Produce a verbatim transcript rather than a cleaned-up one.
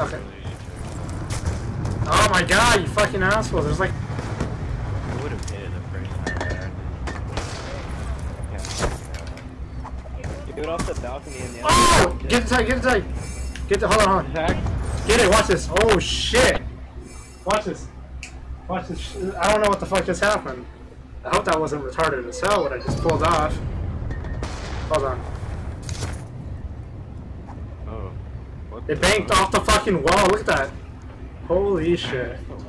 Okay. Oh my god, you fucking asshole. There's like... I would have hit it the first time, but I Get it off the balcony and the other Oh! Get inside, get inside! Get the... Hold on, hold on. Get it, watch this. Oh shit! Watch this. Watch this. I don't know what the fuck just happened. I hope that wasn't retarded as hell what I just pulled off. Hold on. Oh. What It banked off the fucking wall. Look at that. Holy shit.